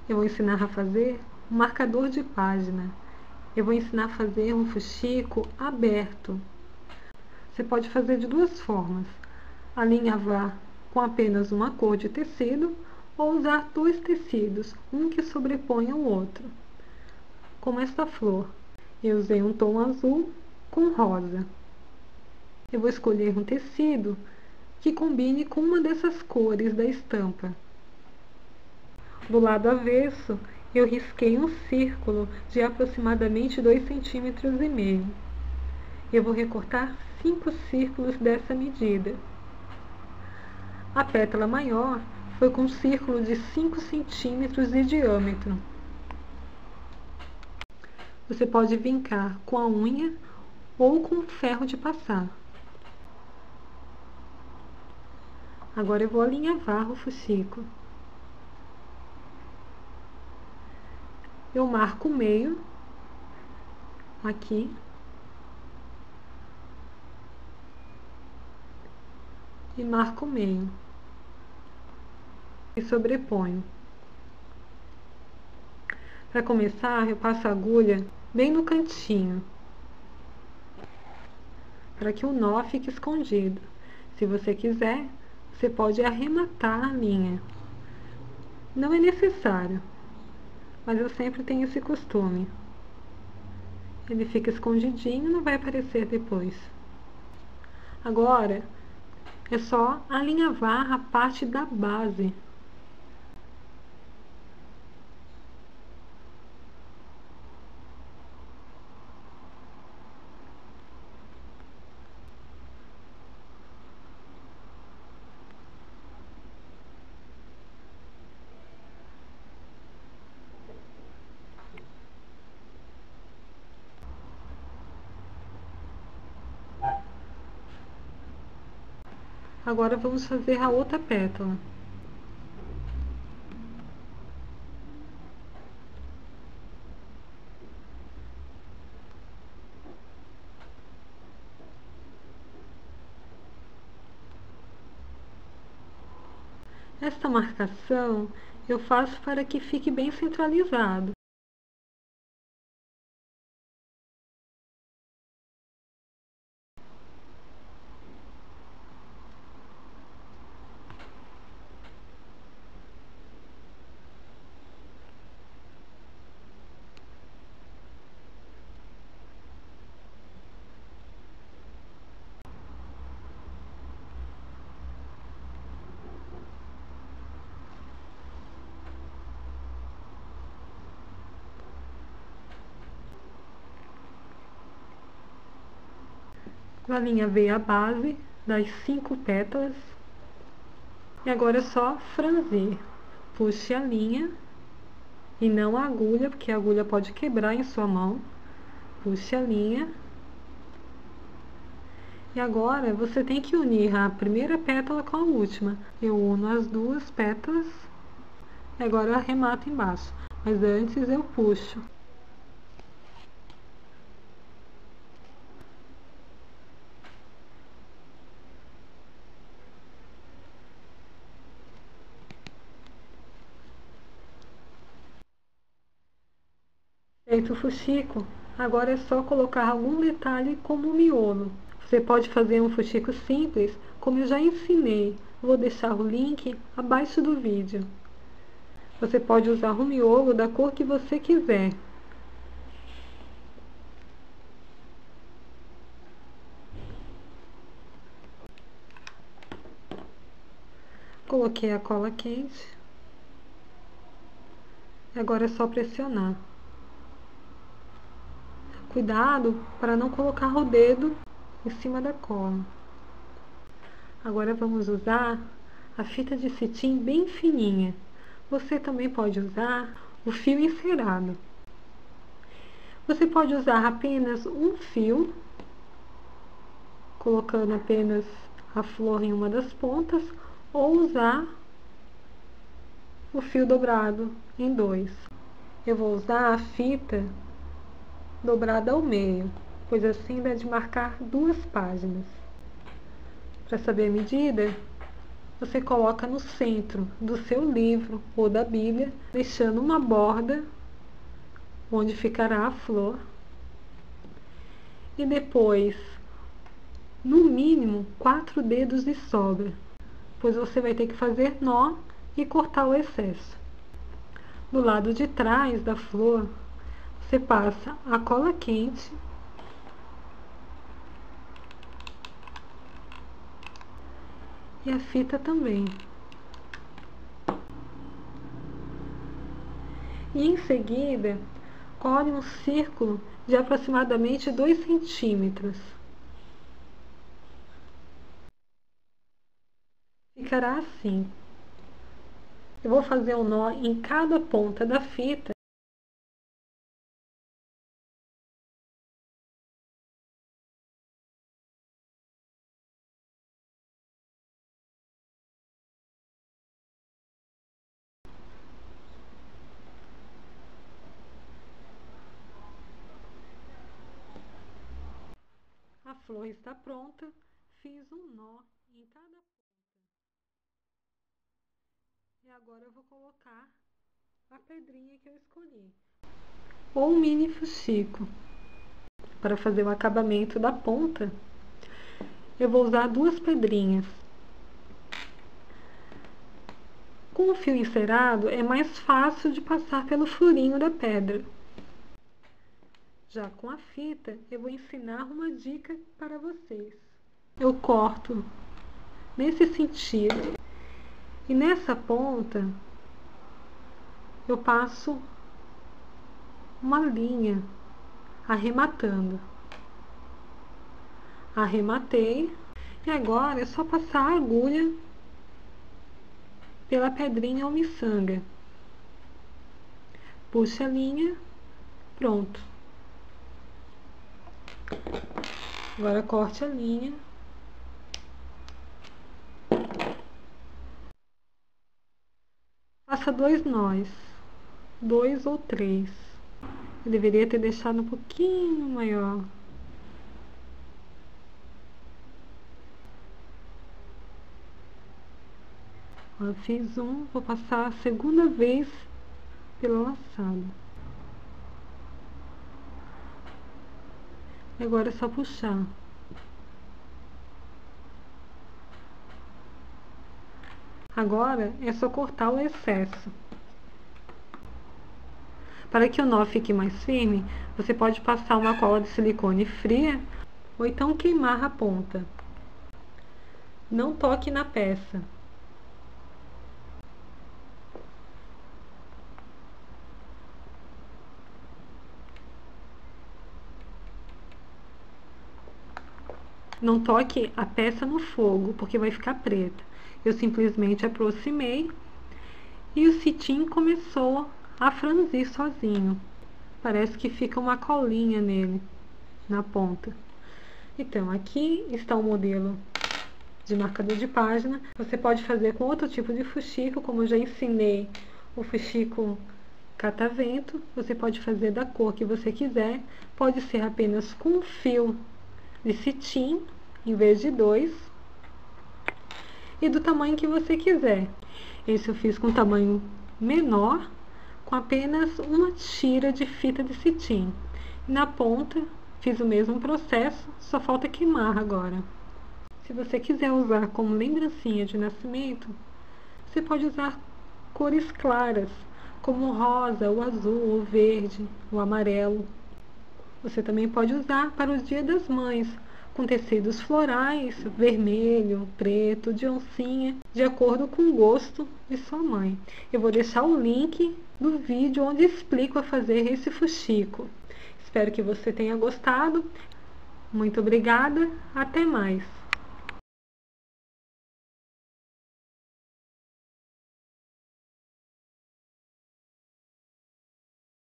Eu vou ensinar a fazer um marcador de página. Eu vou ensinar a fazer um fuxico aberto. Você pode fazer de duas formas: alinhavar com apenas uma cor de tecido ou usar dois tecidos, um que sobreponha o outro. Como esta flor, eu usei um tom azul com rosa. Eu vou escolher um tecido que combine com uma dessas cores da estampa. Do lado avesso, eu risquei um círculo de aproximadamente 2,5 cm. Eu vou recortar 5 círculos dessa medida. A pétala maior foi com um círculo de 5 centímetros de diâmetro. Você pode vincar com a unha ou com ferro de passar. Agora eu vou alinhavar o fuxico. Eu marco o meio, aqui, e marco o meio, e sobreponho. Para começar, eu passo a agulha bem no cantinho, para que o nó fique escondido. Se você quiser, você pode arrematar a linha. Não é necessário, mas eu sempre tenho esse costume. Ele fica escondidinho, não vai aparecer depois. Agora, é só alinhavar a parte da base. Agora vamos fazer a outra pétala. Esta marcação eu faço para que fique bem centralizado. Eu alinhavei a base das 5 pétalas. E agora é só franzir. Puxe a linha e não a agulha, porque a agulha pode quebrar em sua mão. Puxe a linha. E agora você tem que unir a primeira pétala com a última. Eu uno as duas pétalas e agora eu arremato embaixo. Mas antes eu puxo. Feito o fuxico, agora é só colocar algum detalhe como o miolo. Você pode fazer um fuxico simples, como eu já ensinei. Vou deixar o link abaixo do vídeo. Você pode usar o miolo da cor que você quiser. Coloquei a cola quente. E agora é só pressionar. Cuidado para não colocar o dedo em cima da cola. Agora vamos usar a fita de cetim bem fininha. Você também pode usar o fio encerado. Você pode usar apenas um fio, colocando apenas a flor em uma das pontas, ou usar o fio dobrado em 2. Eu vou usar a fita dobrada ao meio, pois assim dá de marcar 2 páginas. Para saber a medida, você coloca no centro do seu livro ou da Bíblia, deixando uma borda onde ficará a flor. E depois, no mínimo, 4 dedos de sobra, pois você vai ter que fazer nó e cortar o excesso. Do lado de trás da flor, você passa a cola quente e a fita também. E em seguida, colhe um círculo de aproximadamente 2 centímetros. Ficará assim. Eu vou fazer um nó em cada ponta da fita. A flor está pronta. Fiz um nó em cada ponta. E agora eu vou colocar a pedrinha que eu escolhi, ou um mini fuxico. Para fazer o acabamento da ponta, eu vou usar 2 pedrinhas. Com o fio encerado é mais fácil de passar pelo furinho da pedra. Já com a fita, eu vou ensinar uma dica para vocês. Eu corto nesse sentido e nessa ponta eu passo uma linha arrematando. Arrematei e agora é só passar a agulha pela pedrinha ou miçanga. Puxa a linha, pronto. Agora corte a linha. Faça 2 nós, 2 ou 3. Eu deveria ter deixado um pouquinho maior. Eu fiz um, vou passar a segunda vez pela laçada. Agora é só puxar. Agora é só cortar o excesso. Para que o nó fique mais firme, você pode passar uma cola de silicone fria ou então queimar a ponta. Não toque na peça. Não toque a peça no fogo, porque vai ficar preta. Eu simplesmente aproximei e o cetim começou a franzir sozinho. Parece que fica uma colinha nele, na ponta. Então, aqui está o modelo de marcador de página. Você pode fazer com outro tipo de fuxico, como eu já ensinei o fuxico catavento. Você pode fazer da cor que você quiser. Pode ser apenas com fio de cetim, em vez de 2. E do tamanho que você quiser. Esse eu fiz com tamanho menor, com apenas uma tira de fita de cetim. Na ponta, fiz o mesmo processo, só falta queimar agora. Se você quiser usar como lembrancinha de nascimento, você pode usar cores claras, como o rosa, o azul, o verde, o amarelo. Você também pode usar para o Dia das Mães, com tecidos florais, vermelho, preto, de oncinha, de acordo com o gosto de sua mãe. Eu vou deixar o link do vídeo onde explico a fazer esse fuxico. Espero que você tenha gostado. Muito obrigada, até mais!